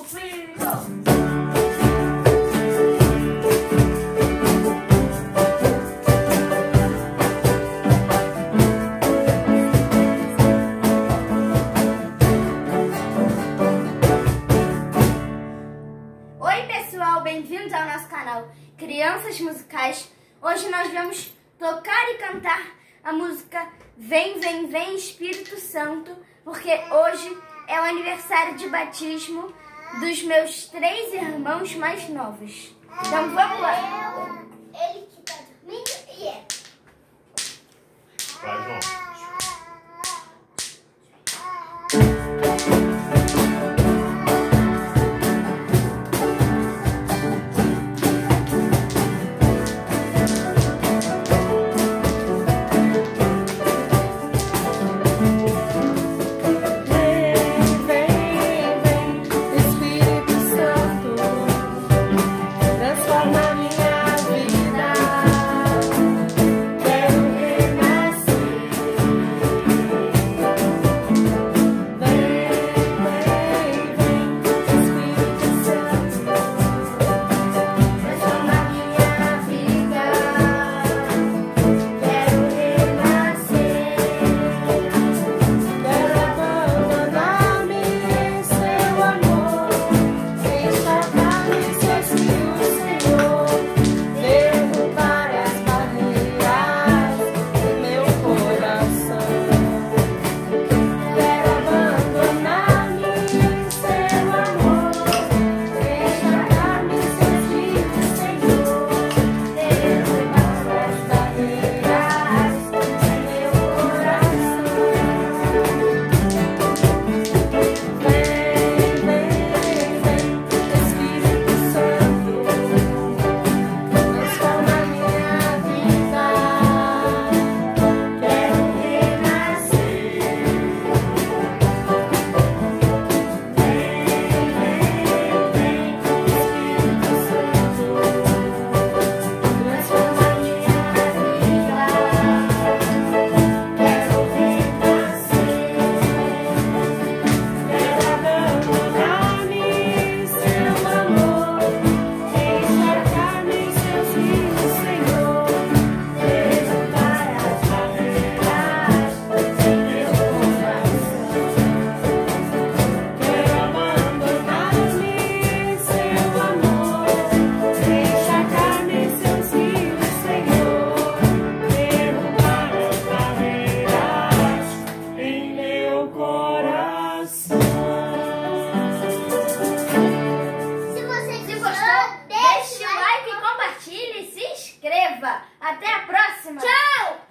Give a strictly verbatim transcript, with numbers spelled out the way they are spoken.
filho! Bem-vindos ao nosso canal Crianças Musicais. Hoje nós vamos tocar e cantar a música Vem, Vem, Vem Espírito Santo, porque hoje é o aniversário de batismo dos meus três irmãos mais novos. Então vamos lá. Ele que tá dormindo e é. Vai, João. Até a próxima! Tchau!